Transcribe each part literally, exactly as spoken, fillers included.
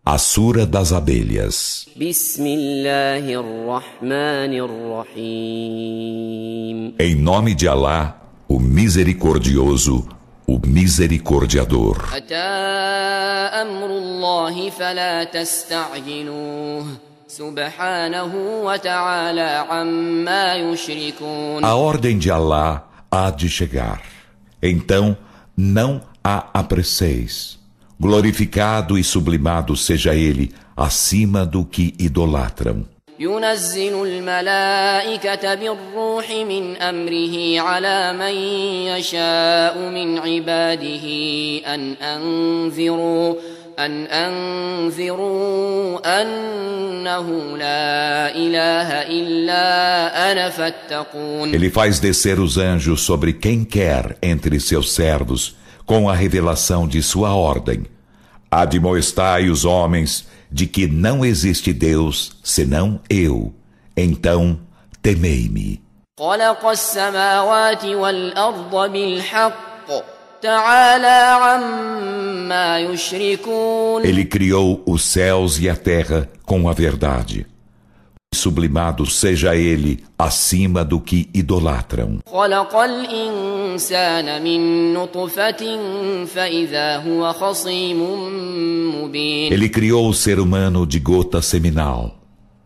A Sura das Abelhas. Em nome de Alá, o Misericordioso, o Misericordiador. A ordem de Alá há de chegar. Então, não a apresseis. Glorificado e sublimado seja ele acima do que idolatram. ينزل الملائكة بالروح من أمره على من يشاء من عباده أن أنذروا أن أنذروا أنه لا إله إلا أنا فاتقون. Ele faz descer os anjos sobre quem quer entre seus servos com a revelação de sua ordem. Admoestai os homens de que não existe Deus senão eu. Então, temei-me. خلق السماوات والأرض بالحق تعالى عما يشركون. Ele criou os céus e a terra com a verdade. Sublimado seja ele acima do que idolatram. خلق الإنسان من نطفة فإذا هو خصيم مبين. Ele criou o ser humano de gota seminal.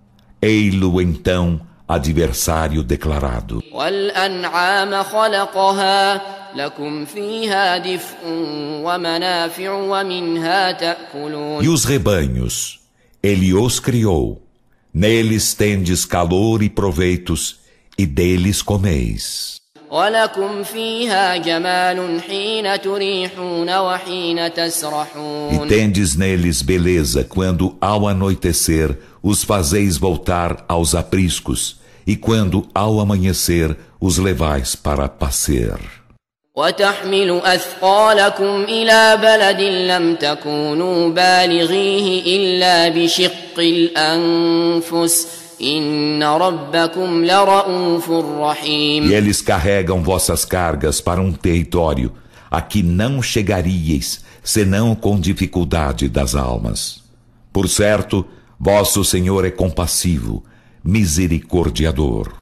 Ei-lo então adversário declarado. والأنعام خلقها لكم فيها دفء ومنافع ومنها تأكلون. E os rebanhos, ele os criou. Neles tendes calor e proveitos, e deles comeis. وَلَكُمْ فِيهَا جَمَالٌ حِينَ تُرِيحُونَ وَحِينَ تَسْرَحُونَ. E tendes neles beleza quando ao anoitecer os fazeis voltar aos apriscos, e quando ao amanhecer os levais para passear. وَتَحْمِلُ أَثْقَالَكُمْ إِلَى بَلَدٍ لَمْ تَكُونُوا بَالِغِيهِ إِلَّا بِشِقِّ الْأَنفُسِ إِنَّ رَبَّكُمْ لَرَءُوفٌ رَحِيمٌ. E eles carregam vossas cargas para um território a que não chegaríeis, senão com dificuldade das almas. Por certo, vosso Senhor é compassivo, misericordiador.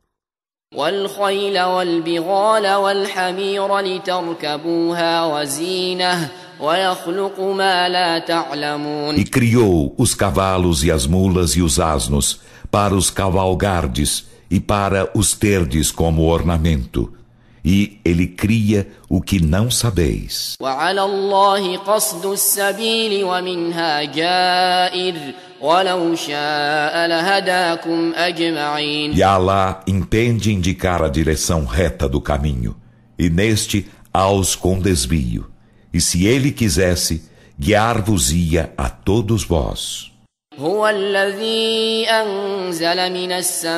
والخيل والبغال والحمير لتركبوها وزينة ويخلق ما لا تعلمون. E criou os cavalos e as mulas e os asnos para os cavalgardes e para os terdes como ornamento. E ele cria o que não sabeis. وعلى الله قصد السبيل ومنها جائر ولو شاء لهداكم أجمعين. E Alá entende indicar a direção reta do caminho, e neste aos com desvio. E se ele quisesse, guiar-vos-ia a todos vós. هو الذي أنزل من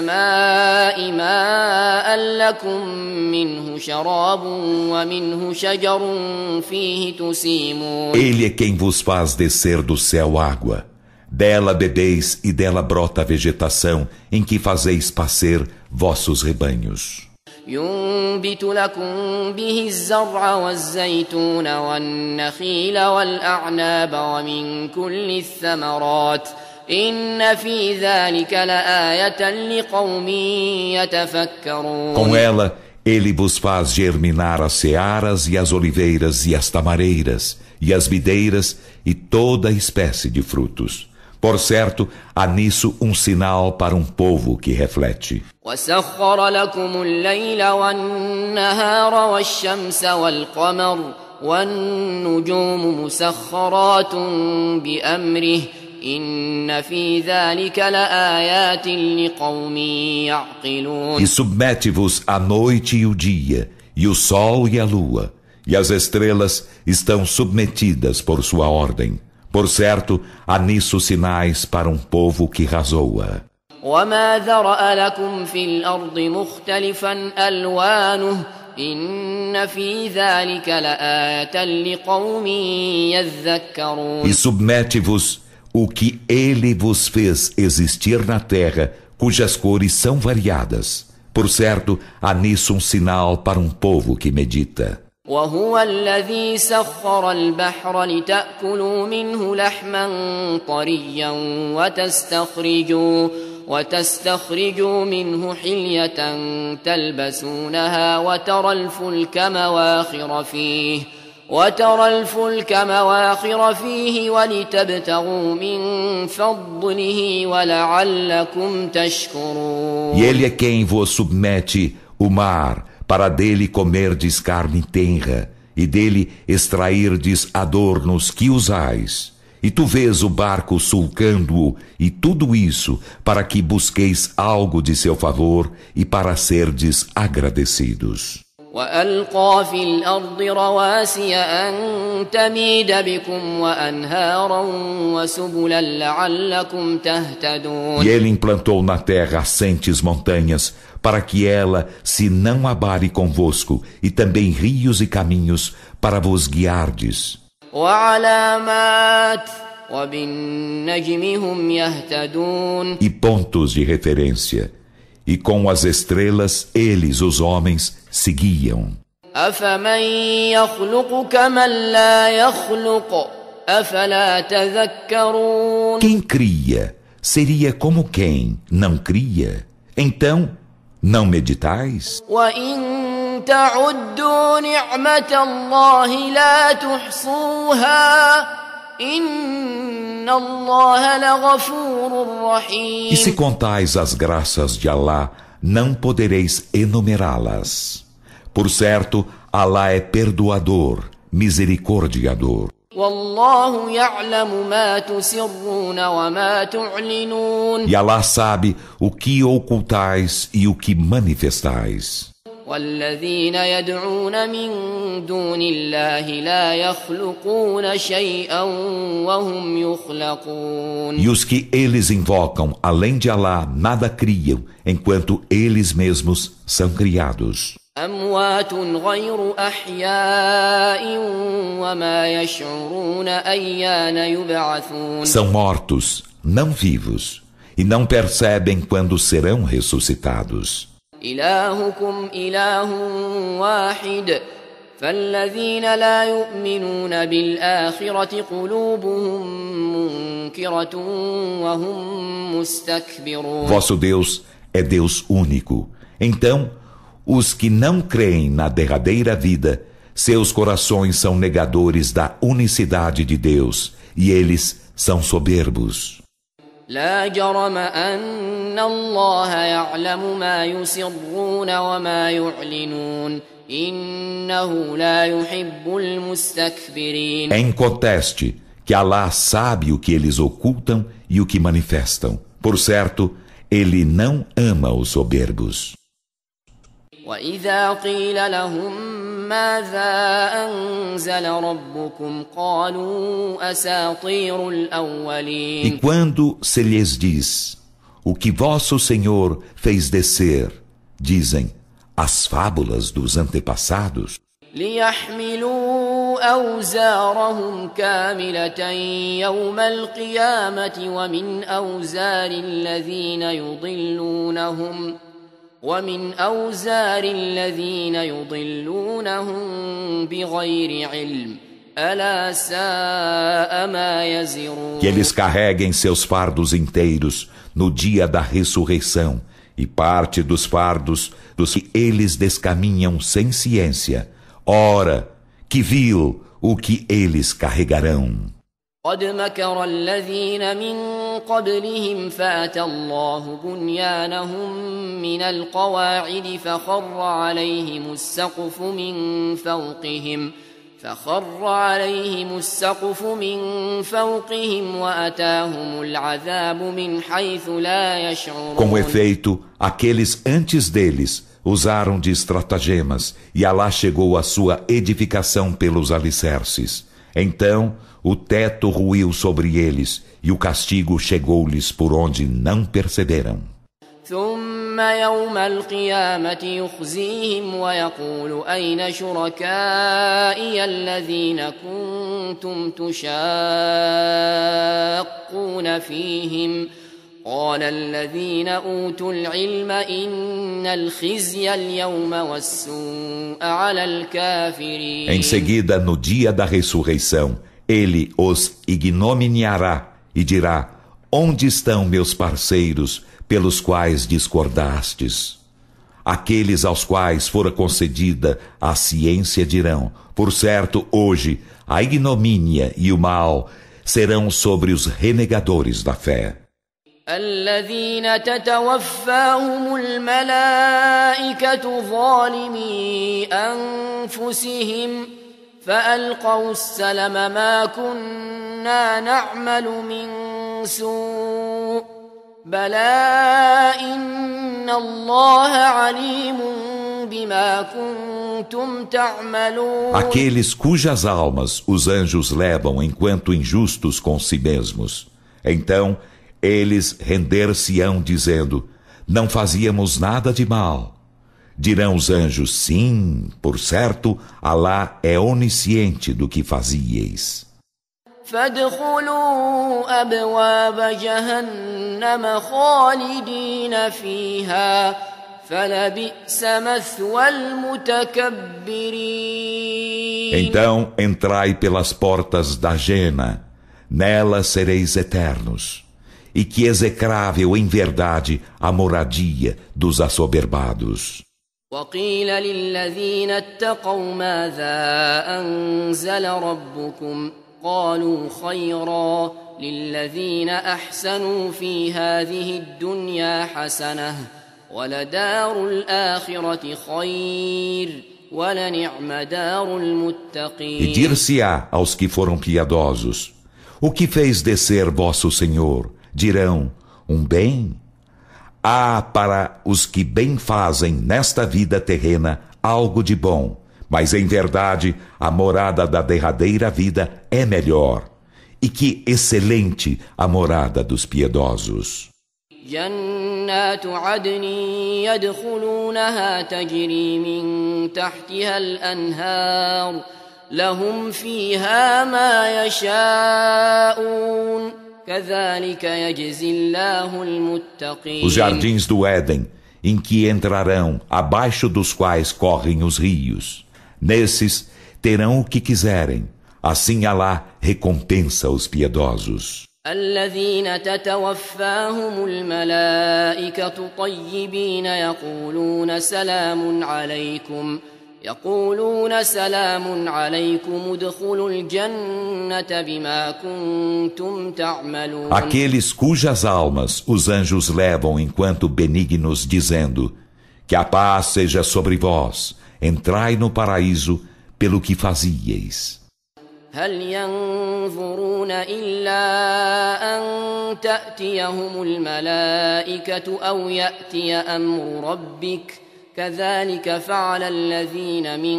السماء ماء لكم منه شراب ومنه شجر فيه تسيمون. Ele é quem vos faz descer do céu água. Dela bebeis e dela brota a vegetação em que fazeis pascer vossos rebanhos. ينبت لكم به الزرع والزيتون والنخيل والأعناب ومن كل الثمرات إن في ذلك لآية لقوم يتفكرون. Com ela, ele vos faz germinar as searas e as oliveiras e as tamareiras e as videiras e toda espécie de frutos. Por certo, há nisso um sinal para um povo que reflete. وسخر لكم الليل والنهار والشمس والقمر والنجوم مسخرات بأمره إن في ذلك لآيات لقوم يعقلون. E submete-vos a noite e o dia, e o sol e a lua, e as estrelas estão submetidas por sua ordem. Por certo, há nisso sinais para um povo que razoa. وما ذرأ لكم في الأرض مختلفا ألوانه إن في ذلك لآية لقوم يذكرون. E submete-vos o que ele vos fez existir na terra, cujas cores são variadas. Por certo, há nisso um sinal para um povo que medita. وهو الذي سخر البحر لتأكلوا منه لحما طريا وتستخرجوا وتستخرجوا منه حلية تلبسونها وترى الفلك مواخر فيه وترى الفلك مواخر فيه ولتبتغوا من فضله ولعلكم تشكرون. E ele é quem vos submete o mar para dele comerdes carne tenra e dele extrairdes adornos que usais. E tu vês o barco sulcando-o e tudo isso para que busqueis algo de seu favor e para serdes agradecidos. وألقى في الأرض رواسي أن تميد بكم وأنهارا وسبلا لعلكم تهتدون. E ele implantou na terra assentes montanhas para que ela se não abale convosco e também rios e caminhos para vos guiardes. وعلامات وبالنجم هم يهتدون. E pontos de referência. E com as estrelas, eles, os homens, seguiam. أفمن يخلق كمن لا يخلق أفلا تذكرون. Quem cria seria como quem não cria. Então, não meditais? وإن تعدوا نعمة الله لا تحصوها إن الله لغفور رحيم. E se contais as graças de Alá, não podereis enumerá-las. Por certo, Alá é perdoador, misericordiador. والله يعلم ما تسرون وما تعلنون. E Alá sabe o que ocultais e o que manifestais. والذين يدعون من دون الله لا يخلقون شيئا وهم يخلقون. E os que eles invocam, além de Alá, nada criam, enquanto eles mesmos são criados. أموات غير أحياء وما يشعرون أيان يبعثون. São mortos, não vivos, e não percebem quando serão ressuscitados. إلهكم إله واحد فالذين لا يؤمنون بالآخرة قلوبهم منكرة وهم مستكبرون. Vosso Deus é Deus único. Então, os que não creem na derradeira vida, seus corações são negadores da unicidade de Deus, e eles são soberbos. لا جرم أن الله يعلم ما يسرون وما يعلنون إنه لا يحب المستكبرين. É inconteste que Alá sabe o que eles ocultam e o que manifestam. Por certo, Ele não ama os soberbos. وإذا قيل لهم ماذا أنزل ربكم قالوا أساطير الأولين. E quando se lhes diz, o que vosso Senhor fez descer, dizem, as fábulas dos antepassados. ليحملوا أوزارهم كاملة يوم القيامة ومن أوزار الذين يضلونهم ومن أوزار الذين يضلونهم بغير علم ألا ساء ما يزرون. Que eles carreguem seus fardos inteiros no dia da ressurreição e parte dos fardos dos que eles descaminham sem ciência. Ora, que vil o que eles carregarão. قد مكر الذين من قبلهم فأتى الله بنيانهم من القواعد فخر عليهم السقف من فوقهم فخر عليهم السقف من فوقهم وأتاهم العذاب من حيث لا يشعرون. Com efeito, aqueles antes deles usaram de estratagemas e Alá chegou à sua edificação pelos alicerces. Então, o teto ruiu sobre eles e o castigo chegou-lhes por onde não perceberam. ثم يوم القيامة يخزيهم ويقول أين شركائي الذين كنتم تشاقون فيهم قال الذين أوتوا العلم إن الخزي اليوم والسوء على الكافرين. Em seguida, no dia da ressurreição, ele os ignominiará e dirá: onde estão meus parceiros pelos quais discordastes? Aqueles aos quais fora concedida a ciência dirão: por certo, hoje a ignomínia e o mal serão sobre os renegadores da fé. الذين تتوفاهم الملائكة ظالمي أنفسهم فألقوا السلم ما كنا نعمل من سوء بلى إن الله عليم بما كنتم تعملون. Aqueles cujas almas os anjos levam enquanto injustos com si mesmos. Então eles render-se-ão dizendo: não fazíamos nada de mal. Dirão os anjos: sim, por certo, Alá é onisciente do que fazieis. فادخلوا أبواب جهنم خالدين فيها فلبئس مثوى المتكبرين. Então entrai pelas portas da Jena, nela sereis eternos. E que execrável em verdade a moradia dos assoberbados. وقيل للذين اتقوا ماذا أنزل ربكم قالوا خيرا للذين أحسنوا في هذه الدنيا حسنة ولدار الآخرة خير ولنعم دار المتقين. E dir-se-á aos que foram piedosos: o que fez descer vosso Senhor? Dirão: um bem. Há para os que bem fazem nesta vida terrena algo de bom, mas em verdade a morada da derradeira vida é melhor. E que excelente a morada dos piedosos. جنات عدن يدخلونها تجري من تحتها الأنهار لهم فيها ما يشاءون كذلك يجزي الله المتقين. Os jardins do Éden, em que entrarão, abaixo dos quais correm os rios. Nesses terão o que quiserem. Assim Alá recompensa os piedosos. الذين تتوفاهم الملائكة طيبين يقولون سلام عليكم يقولون سلام عليكم ادخلوا الجنة بما كنتم تعملون. Aqueles cujas almas os anjos levam enquanto benignos, dizendo: que a paz seja sobre vós, entrai no paraíso pelo que fazieis. هل ينظرون إلا أن تأتيهم الملائكة أو يأتي أمر ربك كذلك فعل الذين من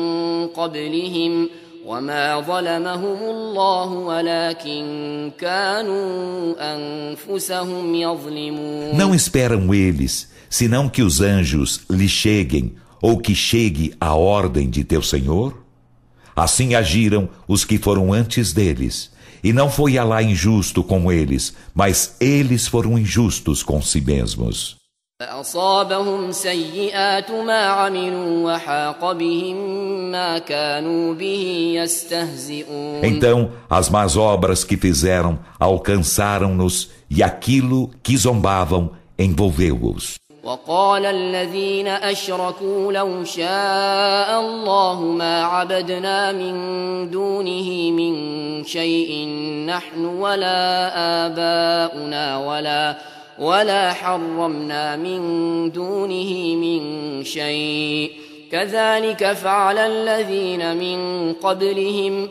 قبلهم وما ظلمهم الله ولكن كانوا أنفسهم يظلمون. Não esperam eles, senão que os anjos lhe cheguem, ou que chegue a ordem de teu Senhor? Assim agiram os que foram antes deles, e não foi Alá injusto com eles, mas eles foram injustos com si mesmos. فأصابهم سيئات ما عملوا وحاق بهم ما كانوا به يستهزئون. Então as más obras que fizeram alcançaram-nos, e aquilo que zombavam envolveu-os. وقال الذين أشركوا لو شاء الله ما عبدنا من دونه من شيء نحن ولا آباؤنا ولا ولا حرمنا من دونه من شيء كذلك فعل الذين من قبلهم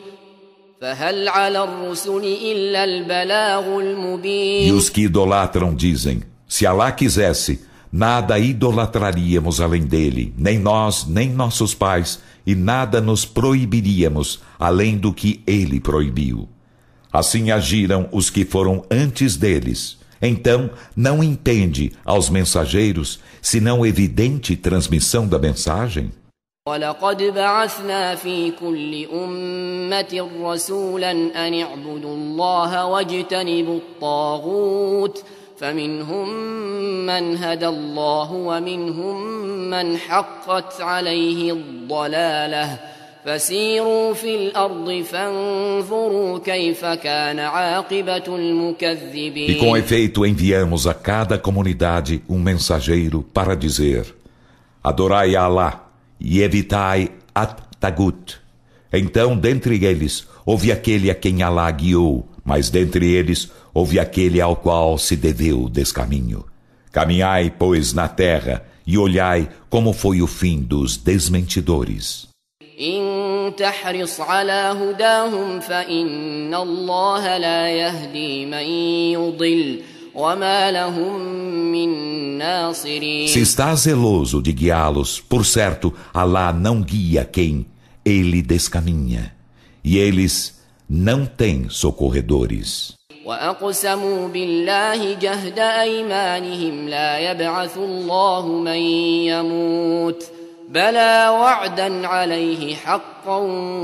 فهل على الرسل إلا البلاغ المبين. E os que idolatram dizem: se Alá quisesse, nada idolatraríamos além dele, nem nós, nem nossos pais, e nada nos proibiríamos além do que ele proibiu. Assim agiram os que foram antes deles. Então, não impende aos mensageiros, senão evidente transmissão da mensagem? وَلَقَدْ بَعَثْنَا فِي كُلِّ أُمَّةٍ رَسُولًا أَنِ اعْبُدُوا اللَّهَ وَاجْتَنِبُوا الطَّاغُوتَ فمنهم من هدى الله ومنهم من حقت عليه الضلالة فسيروا في الأرض فانظروا كيف كان عاقبة المكذبين. E com efeito enviamos a cada comunidade um mensageiro para dizer: adorai a Alá e evitai at-Tagut. Então, dentre eles, houve aquele a quem Alá guiou, mas dentre eles houve aquele ao qual se deveu descaminho. Caminhai, pois, na terra e olhai como foi o fim dos desmentidores. إن تحرص على هداهم فإن الله لا يهدي من يضل وما لهم من ناصرين. Se estás zeloso de guiá-los, por certo, Alá não guia quem ele descaminha, e eles não têm socorredores. وأقسموا بالله جهد أيمانهم لا يبعث الله من يموت بلى وعدا عليه حقا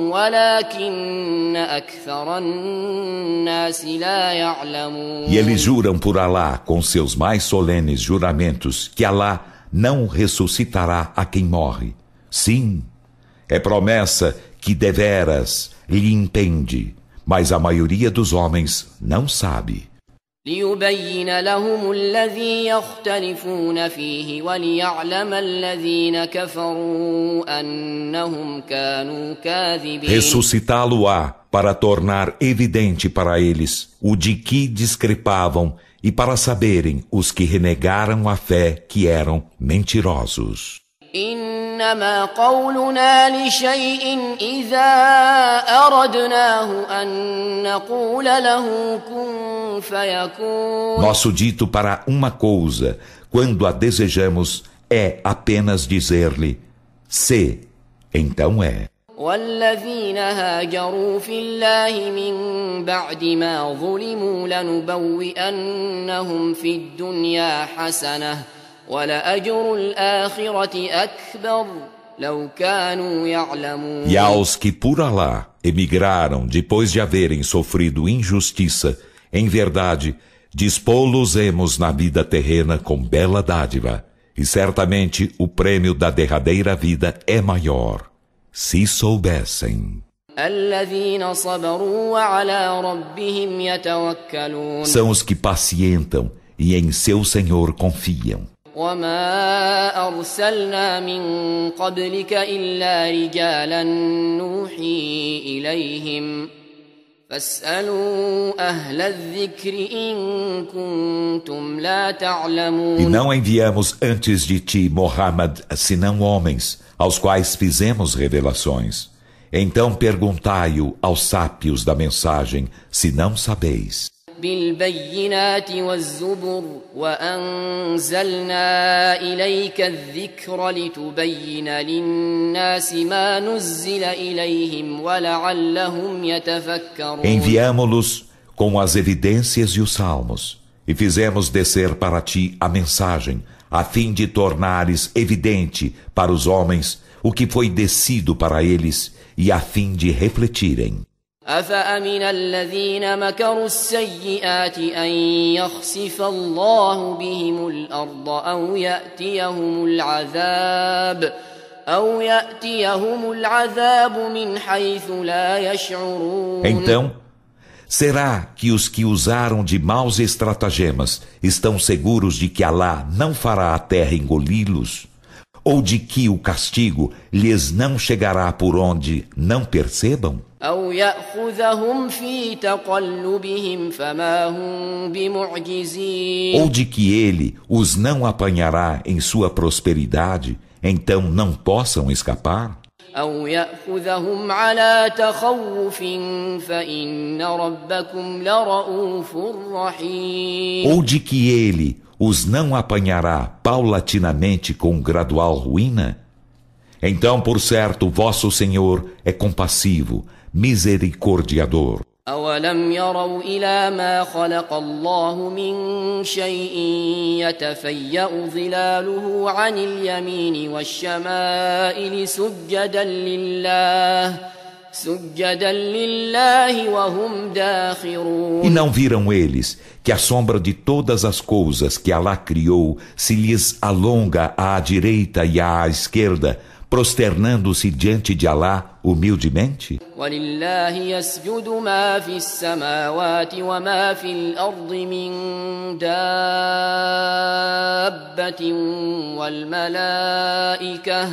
ولكن أكثر الناس لا يعلمون. E eles juram por Alá com seus mais solenes juramentos que Alá não ressuscitará a quem morre. Sim, é promessa que deveras lhe impende, mas a maioria dos homens não sabe. ليبين لهم الذي يختلفون فيه وليعلم الذين كفروا أنهم كانوا كاذبين. Ressuscitá-lo-á para tornar evidente para eles o de que discrepavam e para saberem os que renegaram a fé que eram mentirosos. إنما قولنا لشيء إذا أردناه أن نقول له كن فيكون. Nosso dito para uma coisa, quando a desejamos, é apenas dizer-lhe: se, então é. والذين هاجروا في الله من بعد ما ظلموا لنبوئنهم في الدنيا حسنة ولأجر الآخرة أكبر لو كانوا يعلمون. E aos que por Alá emigraram depois de haverem sofrido injustiça, em verdade, dispô-los-emos na vida terrena com bela dádiva, e certamente o prêmio da derradeira vida é maior, se soubessem. الذين صبروا وعلى ربهم يتوكلون. São os que pacientam e em seu Senhor confiam. وما أرسلنا من قبلك إلا رجالا نوحي إليهم فاسألوا أهل الذكر إن كنتم لا تعلمون. E não enviamos antes de ti, Muhammad, senão homens, aos quais fizemos revelações. Então perguntai-o aos sábios da mensagem, se não sabeis. بالبينات والزبر وأنزلنا إليك الذكر لتبين للناس ما نزل إليهم ولعلهم يتفكرون. Enviamo-los com as evidências e os salmos, e fizemos descer para ti a mensagem, a fim de tornares evidente para os homens o que foi descido para eles, e a fim de refletirem. أفأمن الذين مكروا السيئات أن يخسف الله بهم الأرض أو يأتيهم العذاب أو يأتيهم العذاب من حيث لا يشعرون. Então, será que os que usaram de maus estratagemas estão seguros de que Alá não fará a terra engoli-los? Ou de que o castigo lhes não chegará por onde não percebam? أو يأخذهم في تقلبهم فما هم بمعجزين. Ou de que ele os não apanhará em sua prosperidade, então não possam escapar? أو يأخذهم على تخوف فإن ربكم لرؤوف رحيم. Ou de que ele os não apanhará paulatinamente com gradual ruína? Então, por certo, vosso Senhor é compassivo, misericordiador. أولم يروا إلى ما خلق الله من شيء يتفيأ ظلاله عن اليمين والشمائل سجدا لله سجدا لله وهم داخرون. E não viram eles que a sombra de todas as coisas que Alá criou se lhes alonga à direita e à esquerda, prosternando-se diante de Alá humildemente? ولله يسجد ما في السماوات وما في الأرض من دابة والملائكة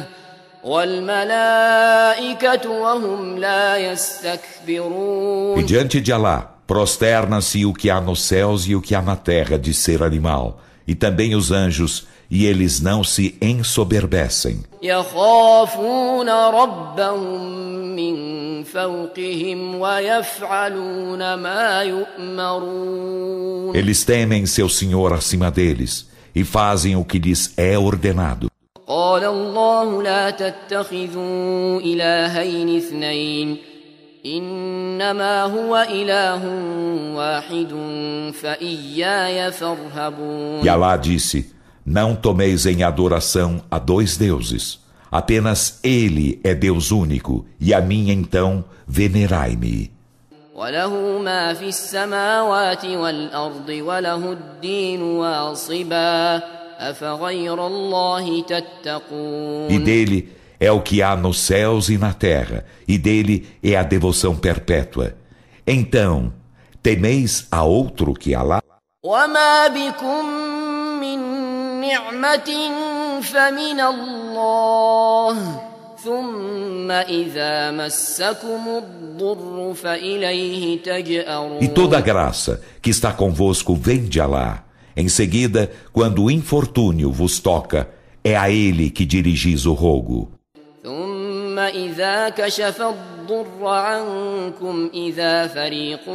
والملائكة وهم لا يستكبرون. E diante de Alá prosterna-se o que há nos céus e o que há na terra de ser animal, e também os anjos, e eles não se ensoberbecem. يخافون ربهم من فوقهم ويفعلون ما يؤمرون. Eles temem seu Senhor acima deles e fazem o que lhes é ordenado. قال الله لا تتخذوا إلهين اثنين إنما هو إله واحد فإياي فارهبون. E Alá disse: não tomeis em adoração a dois deuses. Apenas Ele é Deus único, e a mim então venerai-me. وله ما في السماوات والأرض وله الدين واصبا أفغير الله تتقون. E dele é o que há nos céus e na terra, e dele é a devoção perpétua. Então, temeis a outro que Alá? وما بكم من نعمة فمن الله ثم إذا مسكم الضر فإليه تجأرون. E toda a graça que está convosco vem de Alá. Em seguida, quando o infortúnio vos toca, é a ele que dirigis o rogo. ثم إذا كشف الضر عنكم إذا فريق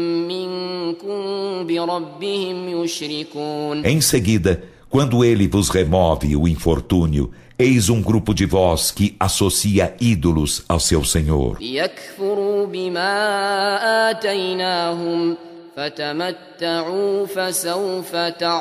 منكم بربهم يشركون. Em seguida, quando ele vos remove o infortúnio, eis um grupo de vós que associa ídolos ao seu Senhor. ليكفروا بما آتيناهم فتمتعوا فسوف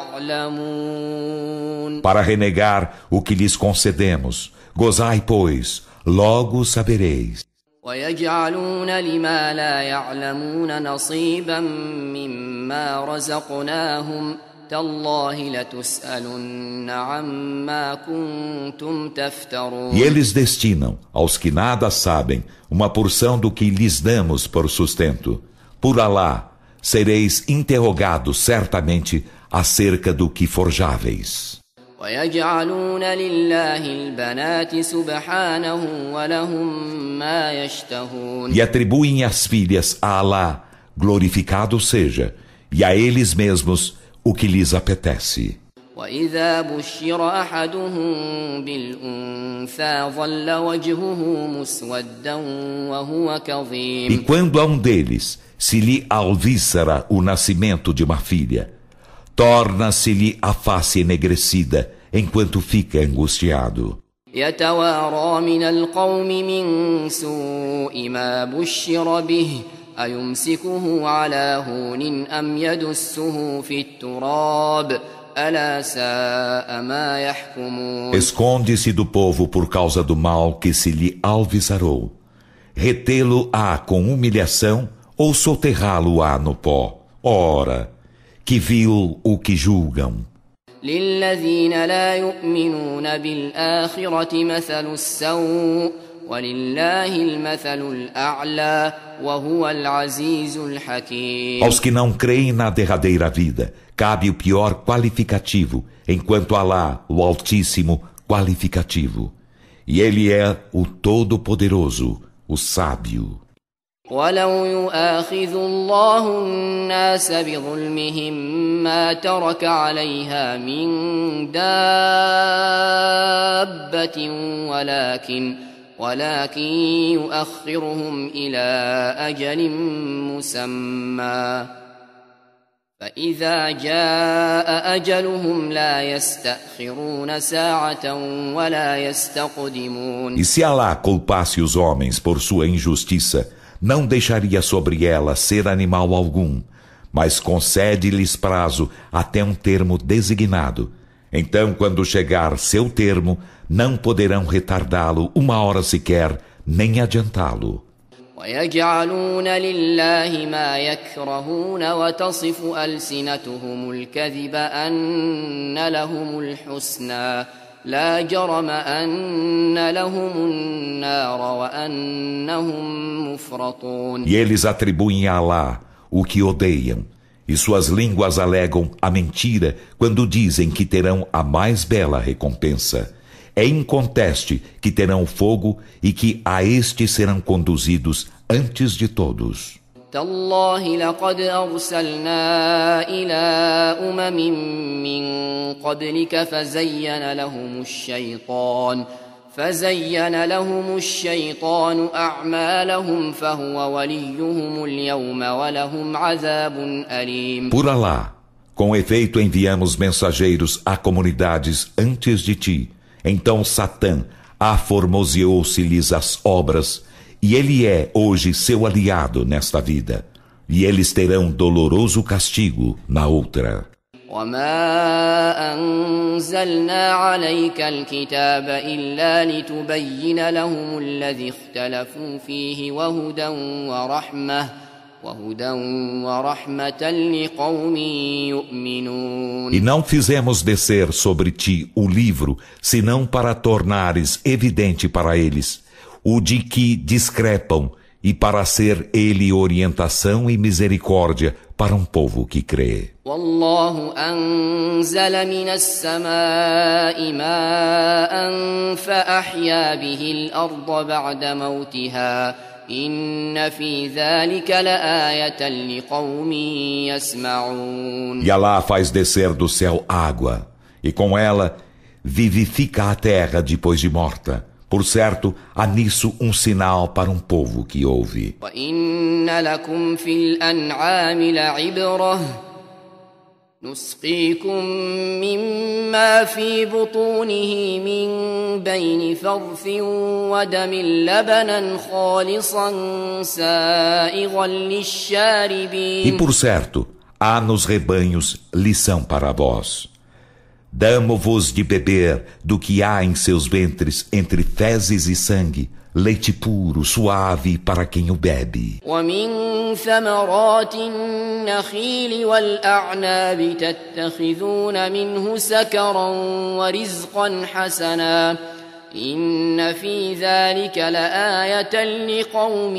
تعلمون. Para renegar o que lhes concedemos, gozai, pois, logo sabereis. ويجعلون لما لا يعلمون نصيبا مما رزقناهم تالله لتسألن عما كنتم تفترون. E eles destinam aos que nada sabem uma porção do que lhes damos por sustento. Por Alá, sereis interrogados certamente acerca do que forjáveis. ويجعلون لله البنات سبحانه ولهم ما يشتهون. E atribuem as filhas a Alá, glorificado seja, e a eles mesmos o que lhes apetece. وإذا بشر أحدهم بالأنثى ظل وجهه مسودا وهو E كظيم. quando a um deles se lhe alvíssara o nascimento de uma filha, torna-se-lhe a face enegrecida, enquanto fica angustiado. يتوارى من القوم من سوء ما بشر به أيمسكه على هون أم يدسه في التراب ألا ساء ما يحكمون. Esconde-se do povo por causa do mal que se lhe alvizarou. Retê-lo-á com humilhação ou soterrá-lo-á no pó. Ora, que vil o que julgam. للذين لا يؤمنون بالآخرة مثل السوء ولله المثل الأعلى وهو العزيز الحكيم. Aos que não creem na derradeira vida, cabe o pior qualificativo, enquanto Alá, o Altíssimo, qualificativo. E Ele é o Todo-Poderoso, o Sábio. ولو يؤاخذ الله الناس بظلمهم ما ترك عليها من دابة ولكن ولكن يؤخرهم إلى أجل مسمى فإذا جاء أجلهم لا يستأخرون ساعة ولا يستقدمون. E se Alá culpasse os homens por sua injustiça, não deixaria sobre ela ser animal algum, mas concede-lhes prazo até um termo designado. Então, quando chegar seu termo, não poderão retardá-lo uma hora sequer, nem adiantá-lo. ويجعلون لله ما يكرهون وتصف ألسنتهم الكذب أن لهم الحسنى لا جرم أن لهم النار وأنهم مفرطون. E eles atribuem a Alá o que odeiam, e suas línguas alegam a mentira quando dizem que terão a mais bela recompensa. É inconteste que terão fogo e que a este serão conduzidos antes de todos. تالله لقد أرسلنا إلى أمم من قبلك فزين لهم الشيطان فزين لهم الشيطان أعمالهم فهو وليهم اليوم ولهم عذاب أليم. Por Alá, com efeito enviamos mensageiros a comunidades antes de ti. Então Satã aformoseou-se-lhes as obras, e ele é hoje seu aliado nesta vida, e eles terão doloroso castigo na outra. وما أنزلنا عليك الكتاب إلا لتبين لهم الذي اختلفوا فيه وهدى ورحمة وهدى ورحمة لقوم يؤمنون. E não fizemos descer sobre ti o livro, senão para tornares evidente para eles o de que discrepam, e para ser ele orientação e misericórdia para um povo que crê. والله أنزل من السماء ماء فأحيا به الأرض بعد موتها إن في ذلك لآية لقوم يسمعون. E Alá faz descer do céu água, e com ela vivifica a terra depois de morta. Por certo, há nisso um sinal para um povo que ouve. وَإِنَّ لَكُمْ فِي الْأَنْعَامِ لَعِبْرَةً نُسْقِيكُم مِّمَّا فِي بُطُونِهِ مِن بَيْنِ فَرْثٍ وَدَمٍ لَبَنًا خَالِصًا سَائِغًا لِلشَّارِبِينَ. E por certo, há nos rebanhos lição para vós. Damo-vos de beber do que há em seus ventres entre fezes e sangue, leite puro, suave para quem o bebe. ومن ثمرات النخيل والأعناب تتخذون منه سكرا ورزقا حسنا إن في ذلك لآية لقوم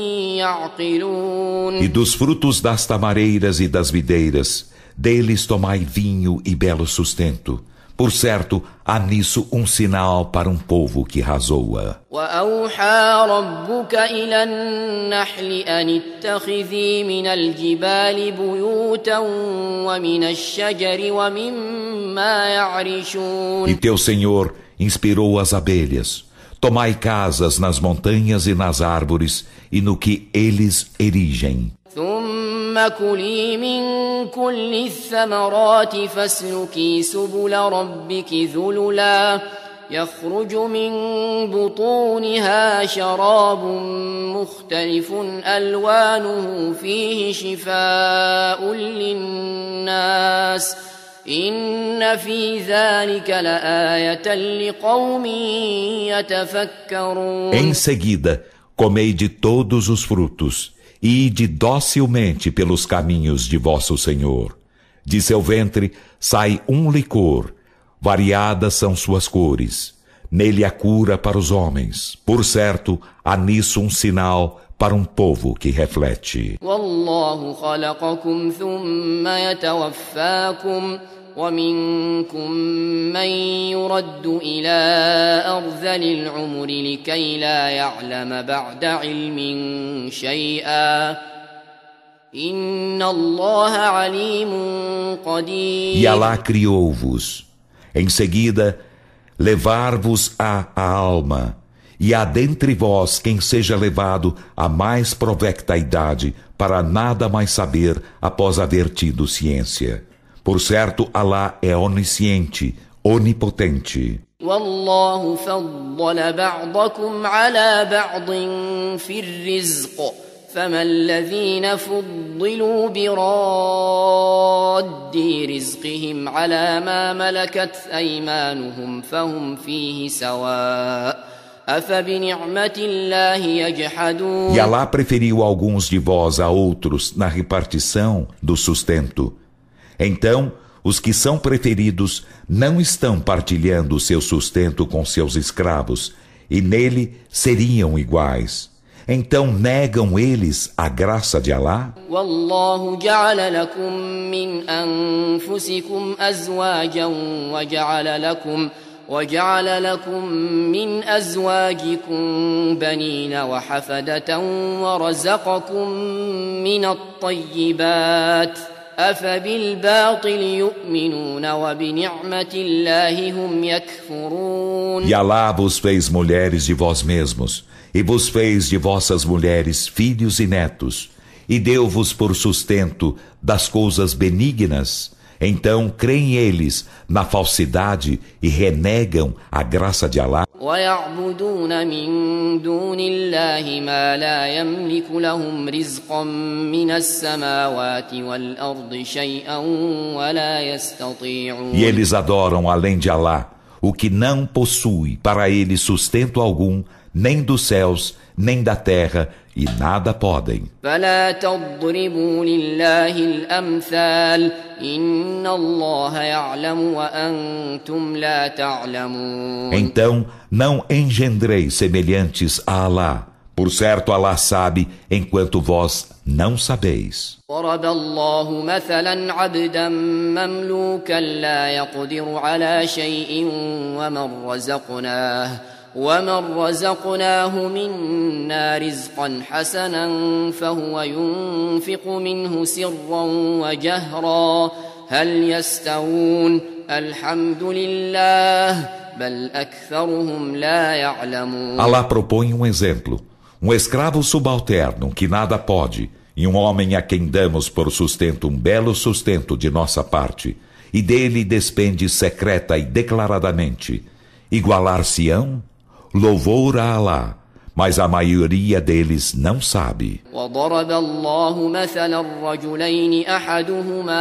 يعقلون. E dos frutos das tamareiras e das videiras, deles tomai vinho e belo sustento. Por certo, há nisso um sinal para um povo que razoa. وأوحى ربك إلى النحل أن اتخذي من الجبال بيوتا ومن الشجر ومما يعرشون. E teu Senhor inspirou as abelhas. Tomai casas nas montanhas e nas árvores e no que eles erigem. ثم كلي من كل الثمرات فاسلكي سبل ربك ذللا يخرج من بطونها شراب مختلف ألوانه فيه شفاء للناس إن في ذلك لآية لقوم يتفكرون. Em seguida, comei de todos os frutos e ide docilmente pelos caminhos de vosso Senhor. De seu ventre sai um licor, variadas são suas cores. Nele há cura para os homens. Por certo, há nisso um sinal para um povo que reflete. والله خلقكم ثم يتوفاكم ومنكم من يرد إلى أرذل العمر لكي لا يعلم بعد علم شيئا إن الله عليم قدير. E Alá criou-vos. Em seguida, levar-vos a a alma. E há dentre vós quem seja levado à mais provecta idade para nada mais saber após haver tido ciência. Por certo, Alá é onisciente, onipotente. والله فضل بعضكم على بعض في الرزق فما الذين فضلوا براد رزقهم على ما ملكت أيمانهم فهم فيه سواء أفبنعمة الله يجحدون. E Alá preferiu alguns de vós a outros na repartição do sustento. Então, os que são preferidos não estão partilhando o seu sustento com seus escravos, e nele seriam iguais. Então negam eles a graça de Alá? والله جعل لكم من أنفسكم أزواجا وجعل لكم وجعل لكم من أزواجكم بنين وحفدة ورزقكم من الطيبات أفبالباطل يؤمنون وبنعمة الله هم يكفرون. E Alá vos fez mulheres de vós mesmos, e vos fez de vossas mulheres filhos e netos, e deu-vos por sustento das coisas benignas. Então creem eles na falsidade e renegam a graça de Alá. ويعبدون من دون الله ما لا يملك لهم رزقا من السماوات والأرض شيئا ولا يستطيعون. E eles adoram além de Alá o que não possui para eles sustento algum, nem dos céus, nem da terra, e nada podem. فلا تضربوا لله الأمثال إن الله يعلم وأنتم لا تعلمون. Então, não engendrei semelhantes a Alá. Por certo, Alá sabe, enquanto vós não sabeis. ضرب الله مثلا عبدا مملوكا لا يقدر على شيء ومن رزقناه ومن رزقناه منا رزقا حسنا فهو ينفق منه سرا وجهرا هل يستوون الحمد لله بل أكثرهم لا يعلمون. Alá propõe um exemplo. Um escravo subalterno que nada pode, e um homem a quem damos por sustento um belo sustento de nossa parte, e dele despende secreta e declaradamente. Igualar-se-ão? Louvor a Alá, mas a maioria deles não sabe. وضرب الله مثلا الرجلين أحدهما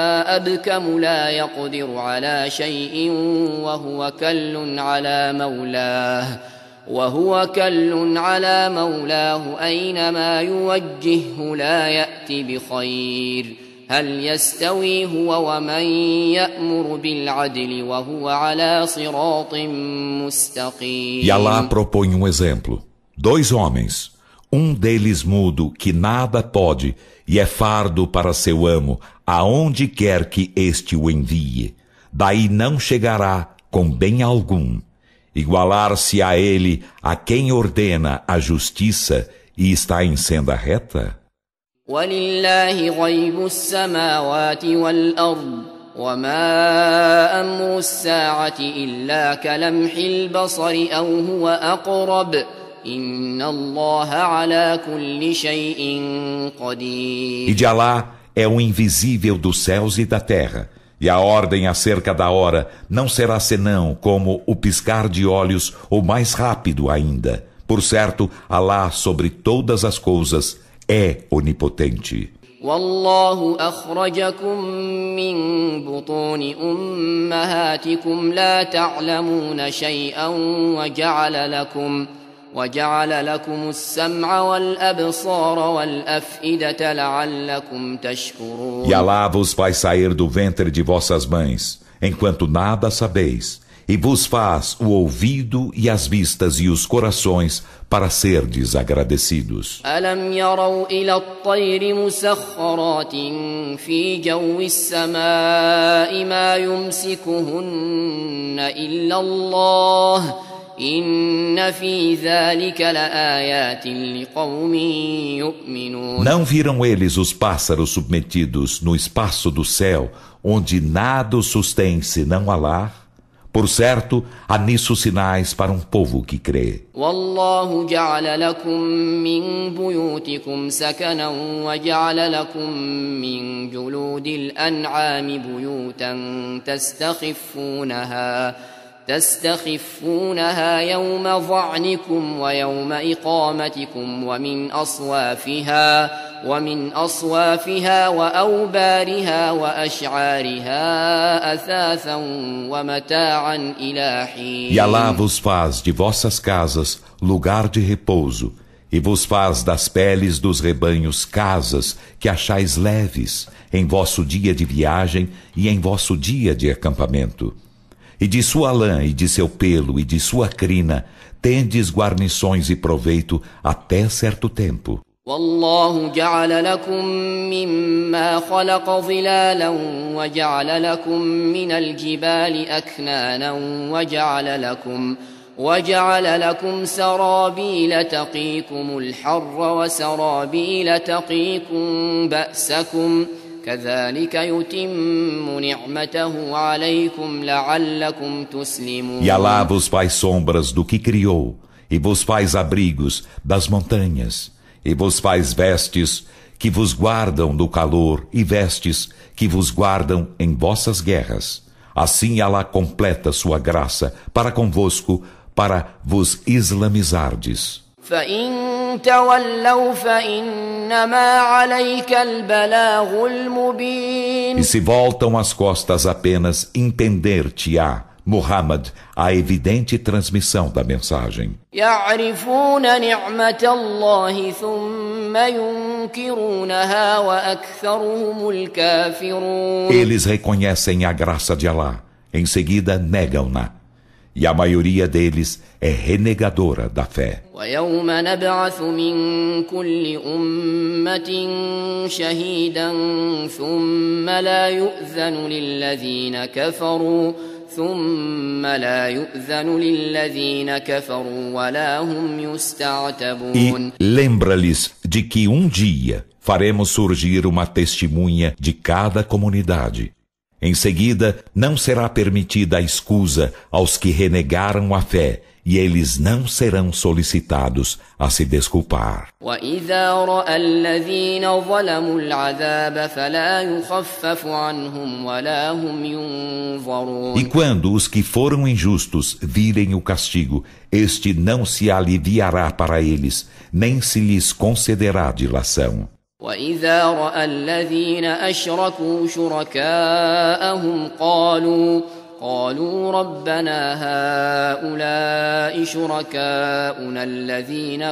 أبكم لا يقدر على شيء وهو كل على مولاه وهو كل على مولاه أينما يوجهه لا يأتي بخير هل يستوي هو ومن يأمر بالعدل وهو على صراط مستقيم. E Alá propõe um exemplo. Dois homens, um deles mudo que nada pode e é fardo para seu amo, aonde quer que este o envie. Daí não chegará com bem algum. Igualar-se a ele a quem ordena a justiça e está em senda reta? ولله غيب السماوات والأرض وما أمر الساعة إلا كلمح البصر أو هو أقرب إن الله على كل شيء قدير. E de Alá é o invisível dos céus e da terra, e a ordem acerca da hora não será senão como o piscar de olhos ou mais rápido ainda. Por certo, Alá sobre todas as coisas é onipotente. والله أخرجكم من بطون أمهاتكم لا تعلمون شيئا وجعل لكم وجعل لكم السمع والأبصار والأفئدة لعلكم تشكرون. E Alá vos faz sair do ventre de vossas mães, enquanto nada sabeis, e vos faz o ouvido e as vistas e os corações para serdes agradecidos. ألم يروا إلى الطير مسخرات في جو السماء ما يمسكهن إلا الله إن في ذلك لآيات لقوم يؤمنون. Não viram eles os pássaros submetidos no espaço do céu, onde nada os sustém senão Alá? Por certo, há nisso sinais para um povo que crê. والله جعل لكم من بيوتكم سكنا وجعل لكم من جلود الأنعام بيوتا تستخفونها تستخفونها يوم ظعنكم ويوم إقامتكم ومن أصوافها ومن أصوافها وأوبارها وأشعارها أثاثا ومتاعا إلى حين. E Alá vos faz de vossas casas lugar de repouso, e vos faz das peles dos rebanhos casas que achais leves em vosso dia de viagem e em vosso dia de acampamento. E de sua lã e de seu pelo e de sua crina tendes guarnições e proveito até certo tempo. والله جعل لكم مما خلق ظلالا وجعل لكم من الجبال أكنانا وجعل لكم وجعل لكم سرابيل تقيكم الحر وسرابيل تقيكم بأسكم كذلك يتم نعمته عليكم لعلكم تسلمون. E Alá vos faz sombras do que criou, e vos faz abrigos das montanhas, e vos faz vestes que vos guardam do calor e vestes que vos guardam em vossas guerras. Assim Alá completa sua graça para convosco, para vos islamizardes. فإن تولوا فإنما عليك البلاغ المبين. E se voltam as costas apenas, entender-te-á, Muhammad, a evidente transmissão da mensagem. يعرفون نعمة الله ثم ينكرونها وأكثرهم الكافرون. Eles reconhecem a graça de Alá, em seguida negam-na. E a maioria deles é renegadora da fé. ويوم نبعث من كل أمة شهيدا ثم لا يؤذن للذين كفروا ثم لا يؤذن للذين كفروا ولا هم يستعتبون. E lembra-lhes de que um dia faremos surgir uma testemunha de cada comunidade. Em seguida, não será permitida a escusa aos que renegaram a fé, e eles não serão solicitados a se desculpar. وَإِذَا رَأَى الَّذِينَ ظَلَمُوا الْعَذَابَ فَلَا يُخَفَّفُ عَنْهُمْ وَلَا هُمْ يُنظَرُونَ. E quando os que foram injustos virem o castigo, este não se aliviará para eles, nem se lhes concederá dilação. وَإِذَا رَأَى الَّذِينَ أَشْرَكُوا شُرَكَاءَهُمْ قَالُوا قالوا ربنا هؤلاء شركاؤنا الذين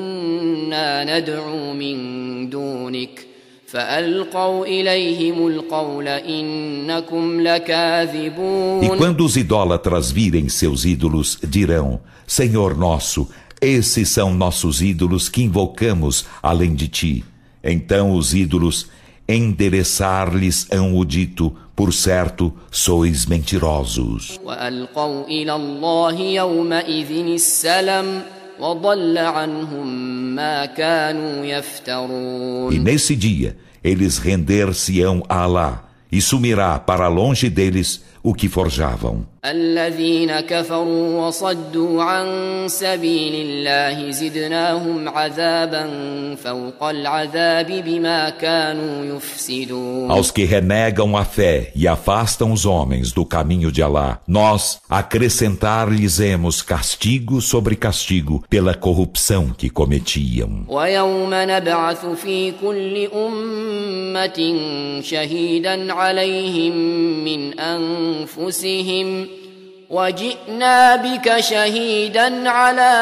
كنا ندعو من دونك فألقوا إليهم القول إنكم لكاذبون. E quando os idólatras virem seus ídolos, dirão: Senhor nosso, esses são nossos ídolos que invocamos além de ti. Então os ídolos endereçar-lhes-ão o dito: por certo, sois mentirosos. وألقوا إلى الله يومئذ السلم وضل عنهم ما كانوا يفترون. E nesse dia, eles render-se-ão a Alá, e sumirá para longe deles o que forjavam. الذين كفروا وصدوا عن سبيل الله زدناهم عذابا فوق العذاب بما كانوا يفسدون. Aos que renegam a fé e afastam os homens do caminho de Alá, nós acrescentar-lhes-emos castigo sobre castigo pela corrupção que cometiam. ويوم نبعث في كل أمة شهيدا عليهم من أنفسهم وجئنا بك شهيدا على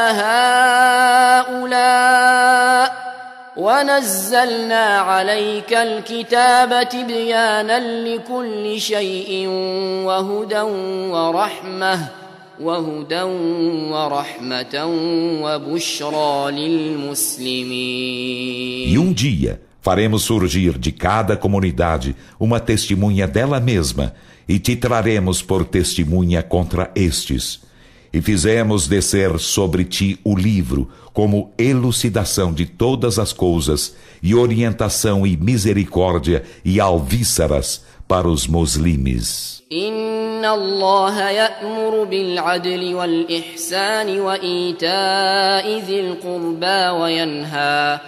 هؤلاء ونزلنا عليك الكتاب تبيانا لكل شيء وهدى ورحمة وهدى ورحمة وبشرى للمسلمين. E um dia faremos surgir de cada comunidade uma testemunha dela mesma, e te traremos por testemunha contra estes. E fizemos descer sobre ti o livro, como elucidação de todas as coisas, e orientação e misericórdia e alvíceras para os muslimes. إن الله يأمر بالعدل والإحسان وإيتاء ذي القربى وينهى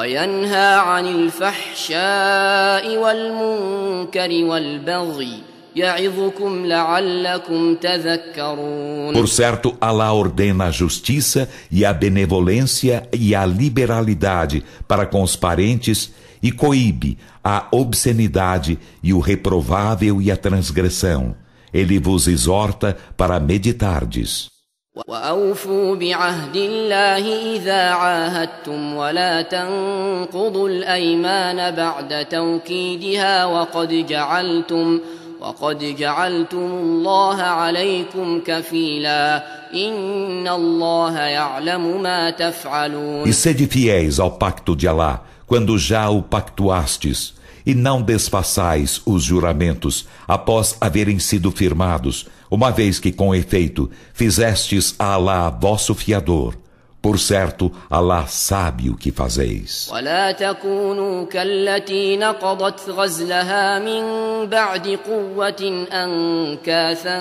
وينهى عن الفحشاء والمنكر والبغي يعظكم لعلكم تذكرون. Por certo, Alá ordena a justiça e a benevolência e a liberalidade para com os parentes e coíbe a obscenidade e o reprovável e a transgressão. Ele vos exorta para meditardes. وأوفوا بعهد الله إذا عاهدتم ولا تنقضوا الأيمان بعد توكيدها وقد جعلتم وقد جعلتم الله عليكم كفيلا إن الله يعلم ما تفعلون. E sede fiéis ao pacto de Alá, quando já o pactuastes, e não desfaçais os juramentos após haverem sido firmados, uma vez que, com efeito, fizestes a Alá vosso fiador. Por certo, Alá sabe o que fazeis. ولا تكونوا كالتي نقضت غزلها من بعد قوة أنكاثا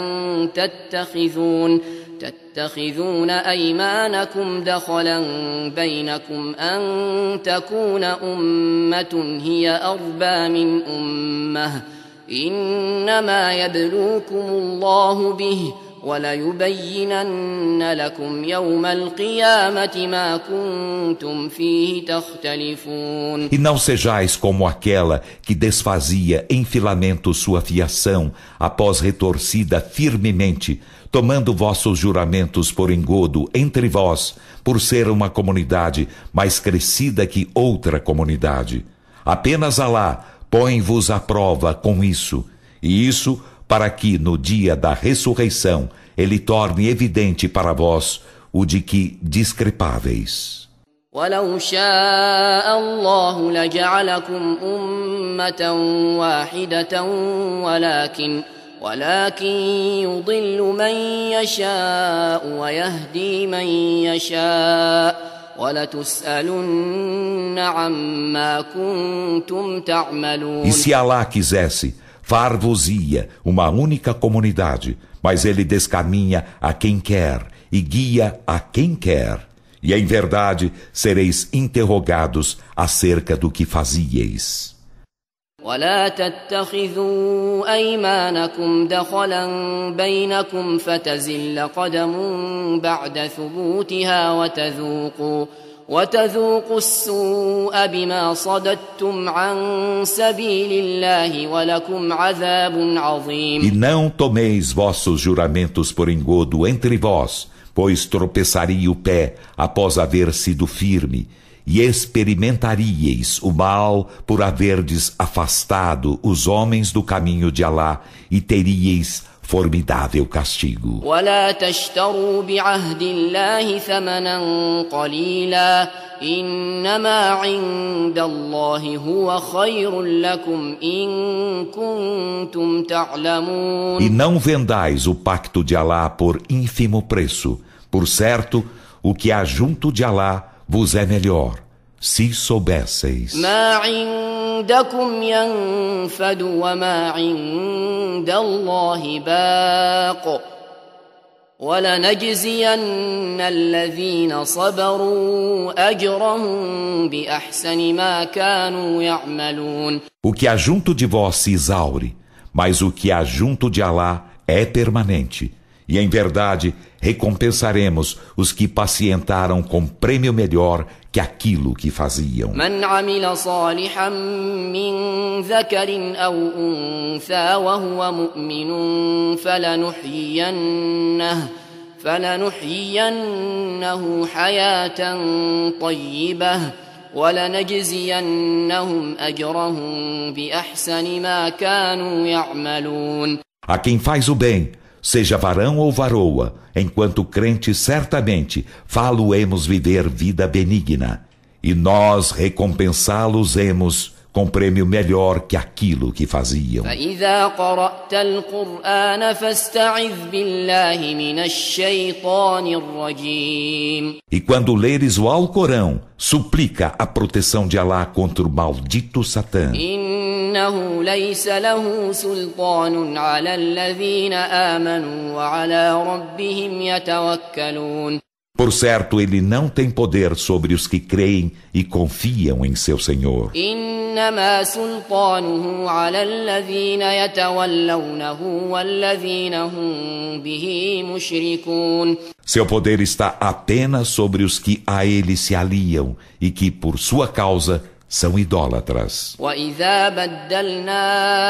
تتخذون تتخذون أيمانكم دخلا بينكم أن تكون أمة هي أربى من أمة إنما يبلوكم الله به وَلَيُبَيِّنَنَّ لَكُمْ يَوْمَ الْقِيَامَةِ مَا كُنْتُمْ فِيهِ تَخْتَلِفُونَ. E não sejais como aquela que desfazia em filamento sua fiação, após retorcida firmemente, tomando vossos juramentos por engodo entre vós, por ser uma comunidade mais crescida que outra comunidade. Apenas Alá põe-vos à prova com isso, e isso para que, no dia da ressurreição, ele torne evidente para vós o de que discrepáveis. وَلَوْ شَاءَ اللَّهُ لَجَعَلَكُمْ أُمَّةً وَاحِدَةً وَلَكِنْ وَلَكِنْ يُضِلُّ مَنْ يَشَاءُ وَيَهْدِي مَنْ يَشَاءُ وَلَتُسْأَلُنَّ عَمَّا كُنْتُمْ تَعْمَلُونَ. E se Alá quisesse, far-vos-ia uma única comunidade, mas ele descaminha a quem quer e guia a quem quer. E em verdade sereis interrogados acerca do que fazieis. ولا تتخذوا أيمانكم دخلا بينكم فتزل قدم بعد ثبوتها وتذوقوا وتذوقوا السوء بما صددتم عن سبيل الله ولكم عذاب عظيم. E não tomeis vossos juramentos por engodo entre vós, pois tropeçaria o pé após haver sido firme, e experimentaríeis o mal por haverdes afastado os homens do caminho de Alá, e teríeis formidável castigo. ولا تشتروا بعهد الله ثمنا قليلا إنما عند الله هو خير لكم إن كنتم تعلمون. E não vendais o pacto de Alá por ínfimo preço. Por certo, o que há junto de Alá vos é melhor, se soubesseis. ما عندكم ينفد وما عند الله باق ولنجزين الذين صبروا أجرهم بأحسن ما كانوا يعملون. O que há junto de vós se exaure, mas o que há junto de Alá é permanente. E em verdade recompensaremos os que pacientaram com prêmio melhor que aquilo que faziam. من عمل صالحا من ذكر أو أنثى وهو مؤمن فلنحيينه فلنحيينه حياة طيبة ولنجزينهم أجرهم بأحسن ما كانوا يعملون. A quem faz o bem, seja varão ou varoa, enquanto crente certamente fá-lo-emos viver vida benigna, e nós recompensá-los-emos com prêmio melhor que aquilo que faziam. فإذا قرأت القرآن فاستعذ بالله من الشيطان الرجيم. E quando leres o Alcorão, suplica a proteção de Alá contra o maldito Satã. إنه ليس له سلطان على الذين آمنوا وعلى ربهم يتوكلون. Por certo, ele não tem poder sobre os que creem e confiam em seu Senhor. إنما سلطانه على الذين يتولونه والذين هم به مشركون. Seu poder está apenas sobre os que a ele se aliam e que, por sua causa, são idólatras. وإذا بدلنا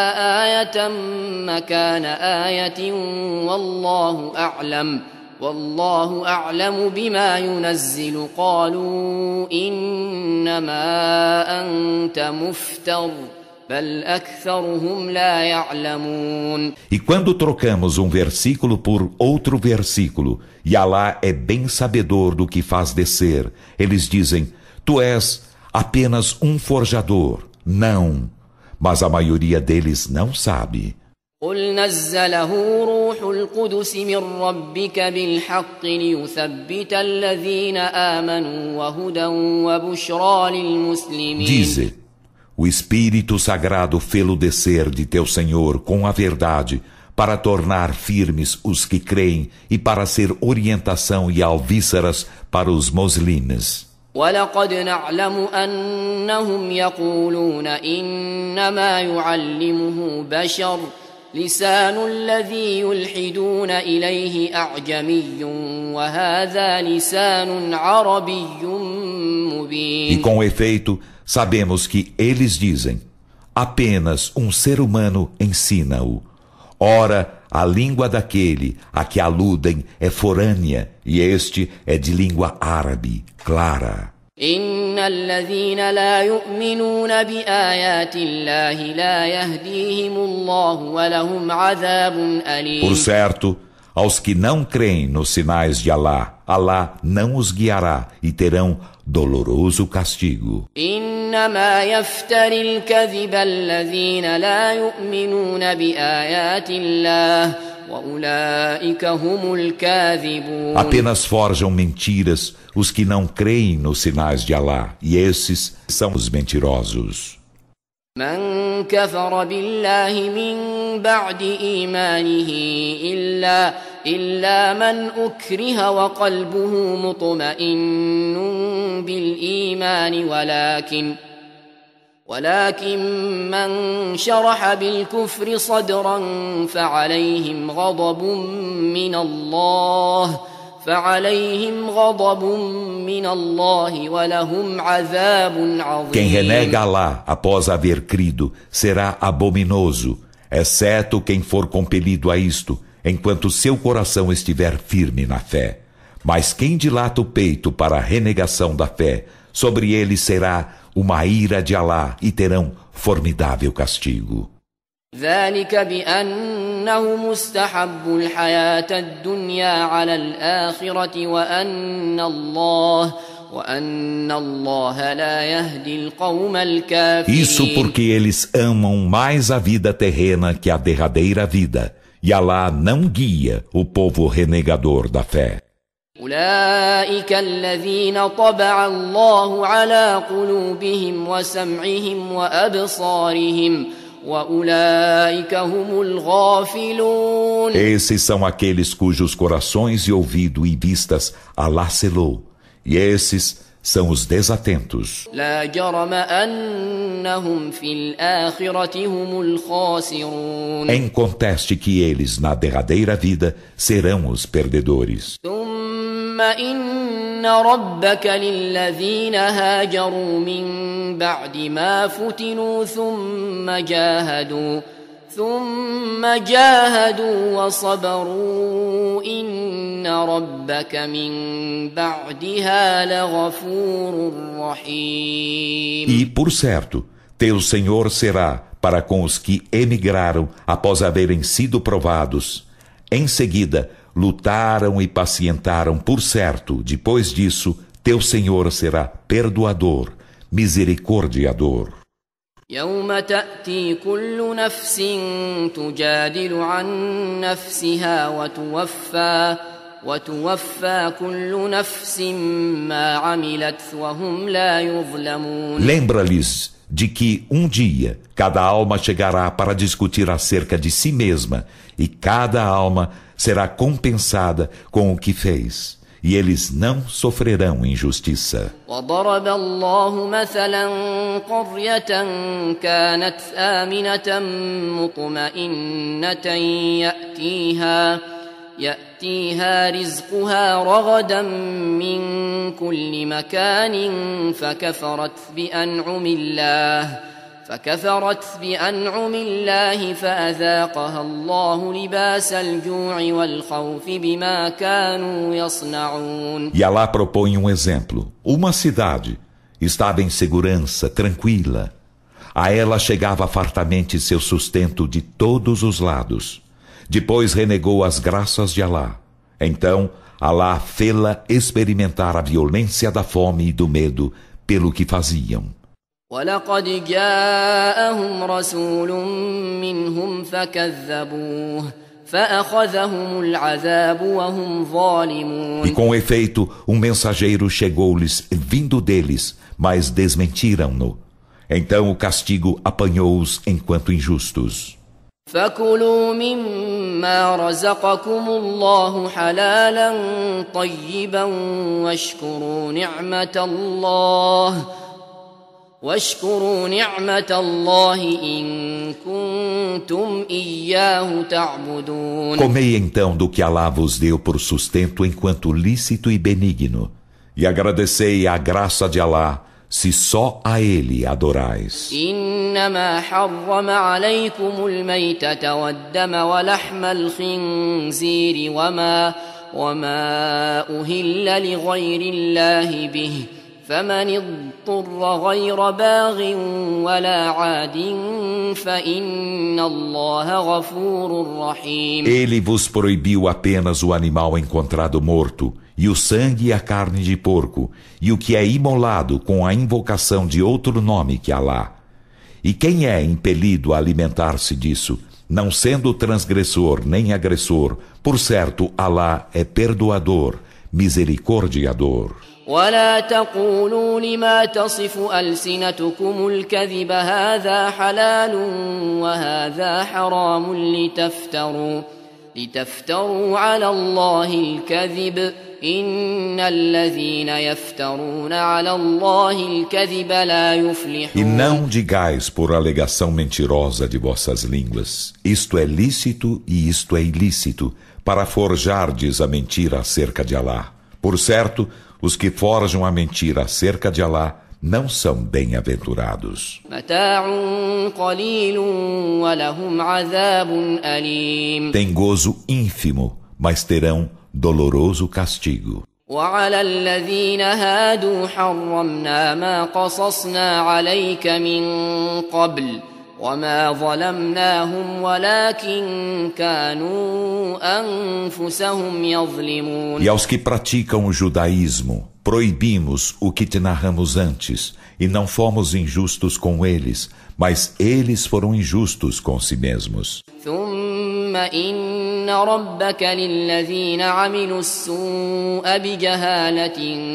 آية مكان آية والله أعلم والله أعلم بما ينزل قالوا إنما أنت مفتر بل أكثرهم لا يعلمون. E quando trocamos um versículo por outro versículo, e Alá é bem sabedor do que faz descer, eles dizem: Tu és apenas um forjador. Não, mas a maioria deles não sabe. قل نزله روح القدس من ربك بالحق ليثبت الذين آمنوا وهدى وبشرى للمسلمين. Dize: o Espírito Sagrado fê-lo descer de teu Senhor com a verdade, para tornar firmes os que creem e para ser orientação e alvíceras para os muçulmanos. ولقد نعلم أنهم يقولون إنما يعلمه بشر لسان الذي يلحدون إليه أعجمي وهذا لسان عربي مبين. E com efeito, sabemos que eles dizem: apenas um ser humano ensina-o. Ora, a língua daquele a que aludem é forânea, e este é de língua árabe, clara. إن الذين لا يؤمنون بآيات الله لا يهديهم الله ولهم عذاب أليم. Por certo, aos que não creem nos sinais de Alá, Alá não os guiará e terão doloroso castigo. إنما يفتري الكذب الذين لا يؤمنون بآيات الله وأولئك هم الكاذبون. Apenas forjam mentiras os que não creem nos sinais de Alá, e esses são os mentirosos. من كفر بالله من بعد إيمانه إلا إلا من أكره وقلبه مطمئن بالإيمان ولكن ولكن من شرح بالكفر صدرا فعليهم غضب من الله فعليهم غضب من الله ولهم عذاب عظيم. Quem renega Alá após haver crido será abominoso, exceto quem for compelido a isto, enquanto seu coração estiver firme na fé. Mas quem dilata o peito para a renegação da fé, sobre ele será uma ira de Alá e terão formidável castigo. ذلك بأنه مستحب الحياة الدنيا على الآخرة وأن الله وأن الله لا يهدي القوم الكافرين. Isso porque eles amam mais a vida terrena que a derradeira vida, e Alá não guia o povo renegador da fé. أولئك الذين طبع الله على قلوبهم وسمعهم وأبصارهم وأولئك هم الغافلون. Esses são aqueles cujos corações e ouvido e vistas Alá selou, e esses são os desatentos. لا جرم أنهم في الآخرة هم الخاسرون. Em conteste que eles, na derradeira vida, serão os perdedores. ثم إن ربك للذين هاجروا من بعد ما فتنوا ثم جاهدوا ثم جاهدوا وصبروا إن ربك من بعدها لغفور رحيم. E, por certo, teu Senhor será para com os que emigraram após haverem sido provados. Em seguida, lutaram e pacientaram, por certo, depois disso, teu Senhor será perdoador, misericordiador. يوم تأتي كل نفس تجادل عن نفسها وتوفى وتوفى كل نفس ما عملت وهم لا يظلمون. Lembra-lhes de que um dia cada alma chegará para discutir acerca de si mesma, e cada alma será compensada com o que fez, e eles não sofrerão injustiça. وضرب الله مثلا قرية كانت آمنة مطمئنة يأتيها يأتيها رزقها رغدا من كل مكان فكفرت بأنعم الله فكفرت بأنعم الله فأذاقها الله لباس الجوع والخوف بما كانوا يصنعون. E Alá propõe um exemplo. Uma cidade estava em segurança, tranquila. A ela chegava fartamente seu sustento de todos os lados. Depois renegou as graças de Alá. Então, Alá fê-la experimentar a violência da fome e do medo pelo que faziam. وَلَقَدْ جَاءَهُمْ رَسُولٌ مِّنْهُمْ فَكَذَّبُوهُ فَأَخَذَهُمُ الْعَذَابُ وَهُمْ ظَالِمُونَ. E com efeito, um mensageiro chegou-lhes vindo deles, mas desmentiram-no. Então o castigo apanhou-os enquanto injustos. فَكُلُوا مِمَّا رَزَقَكُمُ اللَّهُ حَلَالًا طَيِّبًا وَاشْكُرُوا نِعْمَةَ اللَّهِ واشكروا نعمة الله إن كنتم إياه تعبدون. Comei então do que Alá vos deu por sustento enquanto lícito e benigno, e agradecei a graça de Alá, se só a Ele adorais. إنما حرم عليكم الميتة والدم ولحم الخنزير وما وما أهل لغير الله به فمن اضطر غير باغ ولا عاد فإن الله غفور رحيم. Ele vos proibiu apenas o animal encontrado morto, e o sangue e a carne de porco, e o que é imolado com a invocação de outro nome que Alá. E quem é impelido a alimentar-se disso, não sendo transgressor nem agressor, por certo, Alá é perdoador, misericordiador. ولا تقولوا لما تصف ألسنتكم الكذب هذا حلال وهذا حرام لتفتروا لتفتروا على الله الكذب إن الذين يفترون على الله الكذب لا يفلحون. E não digais por alegação mentirosa de vossas línguas, isto é lícito e isto é ilícito, para forjardes a mentira acerca de Alá. Por certo, os que forjam a mentira acerca de Alá não são bem-aventurados. Tem gozo ínfimo, mas terão doloroso castigo. وعلى الذين هادوا حرمنا ما قصصنا عليك من قبل وما ظلمناهم ولكن كانوا أنفسهم يظلمون. E aos que praticam o judaísmo, proibimos o que te narramos antes, e não fomos injustos com eles, mas eles foram injustos com si mesmos. ثم إن ربك للذين عملوا السوء بجهالة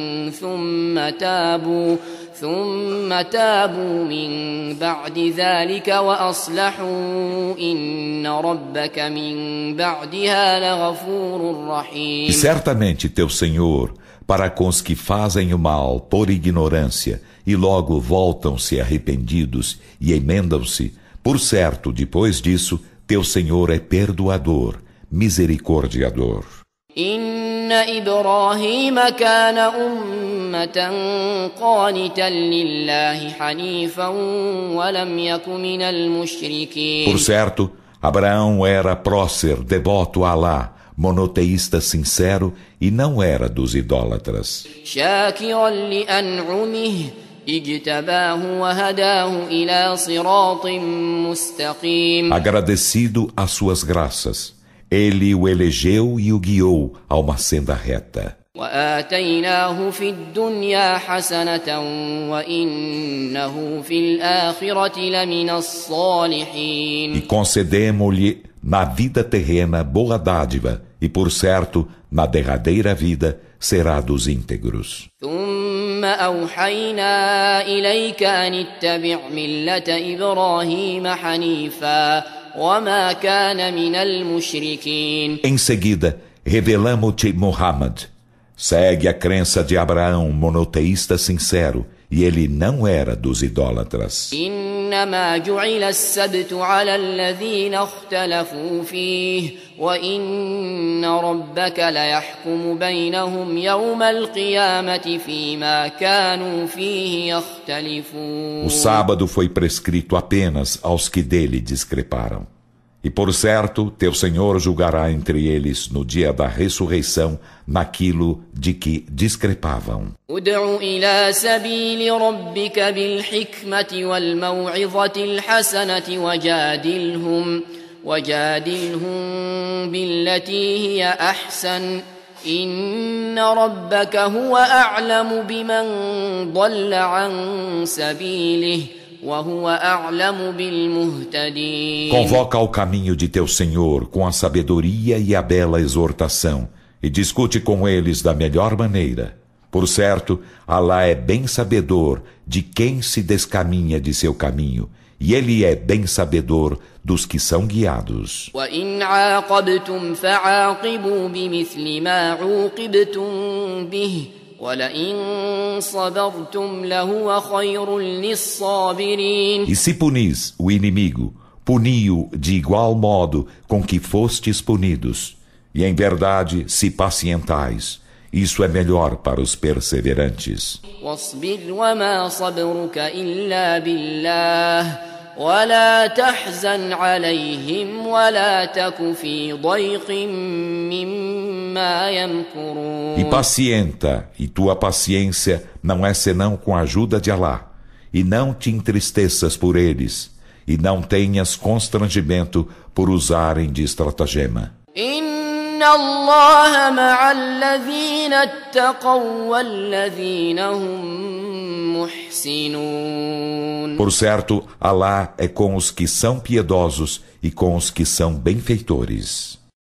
ثم تابوا ثم تابوا من بعد ذلك وأصلحوا إن ربك من بعدها لغفور رحيم. E certamente teu Senhor, para com os que fazem o mal por ignorância e logo voltam-se arrependidos e emendam-se, por certo, depois disso, teu Senhor é perdoador, misericordiador. إن إبراهيم كان أمة قانتا لله حنيفا ولم يك من المشركين. Por certo, Abraão era prócer, devoto a Alá, monoteísta sincero e não era dos idólatras. شاكرا لأنعمه اجتباه وهداه إلى صراط مستقيم. Agradecido às suas graças, ele o elegeu e o guiou a uma senda reta. وآتيناه في الدنيا حسنة وإنه في الآخرة لمن الصالحين. E concedemos-lhe na vida terrena boa dádiva, e por certo, na derradeira vida, será dos íntegros. ثم أوحينا إليك أن اتبع ملة إبراهيم حنيفا وما كان من المشركين. Em seguida, revelamos-te Muhammad, Segue a crença de Abraão, monoteísta sincero, e ele não era dos idólatras. إنما جعل السبت على الذين اختلفوا فيه وإن ربك ليحكم بينهم يوم القيامة فيما كانوا فيه يختلفون. O sábado foi prescrito apenas aos que dele discreparam. E por certo, teu Senhor julgará entre eles no dia da ressurreição naquilo de que discrepavam. ادع إلى سبيل ربك بالحكمة والموعظة الحسنة وجادلهم وجادلهم بالتي هي أحسن إن ربك هو أعلم بمن ضل عن سبيله Convoca ao caminho de teu Senhor com a sabedoria e a bela exortação, e discute com eles da melhor maneira. Por certo, Alá é bem sabedor de quem se descaminha de seu caminho, e Ele é bem sabedor dos que são guiados. وَإِنْ عَاقَبْتُمْ فَعَاقِبُوا بِمِثْلِ مَا عُوقِبْتُمْ بِهِ وَلَئِنْ صَبَرْتُمْ لَهُوَ خَيْرٌ لِلصَّابِرِينَ. E se punis o inimigo, puni-o de igual modo com que fostes punidos. E em verdade, se pacientais, isso é melhor para os perseverantes. وَاصْبِرْ وَمَا صَبْرُكَ إِلَّا بِاللَّهِ وَلَا تَحْزَنْ عَلَيْهِمْ وَلَا تَكُ فِي ضَيْقٍ مِّمَّا يَمْكُرُونَ. E pacienta, e tua paciência não é senão com a ajuda de Alá. E não te entristeças por eles, e não tenhas constrangimento por usarem de estratagema. إِنَّ اللَّهَ مَعَ الَّذِينَ اتَّقَوْا وَالَّذِينَ هُم مُحْسِنُونَ. Por certo, Alá é com os que são piedosos e com os que são benfeitores.